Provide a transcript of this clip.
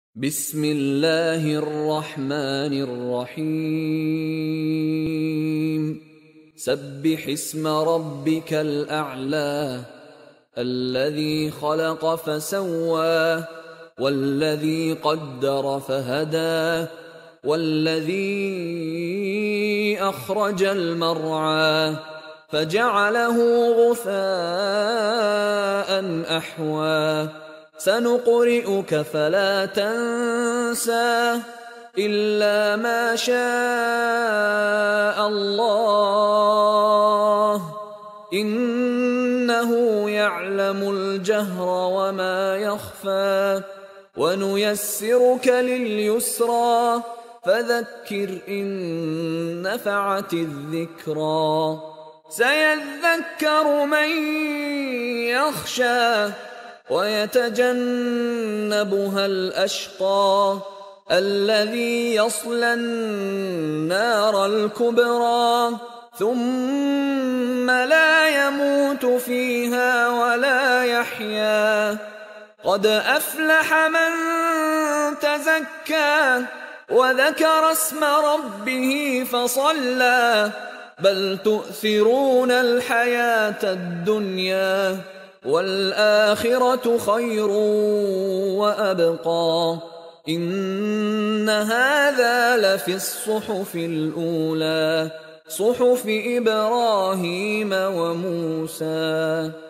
بسم الله الرحمن الرحيم سبح اسم ربك الأعلى الذي خلق فسوى والذي قدر فهدى والذي أخرج المرعى فجعله غثاء أحوى سنقرئك فلا تنسى إلا ما شاء الله إنه يعلم الجهر وما يخفى ونيسرك لليسرى فذكر إن نفعت الذكرى سيذكر من يخشى ويتجنبها الأشقى الذي يصلى النار الكبرى ثم لا يموت فيها ولا يحيا قد أفلح من تزكى وذكر اسم ربه فصلى بل تؤثرون الحياة الدنيا والآخرة خير وأبقى إن هذا لفي الصحف الأولى صحف إبراهيم وموسى.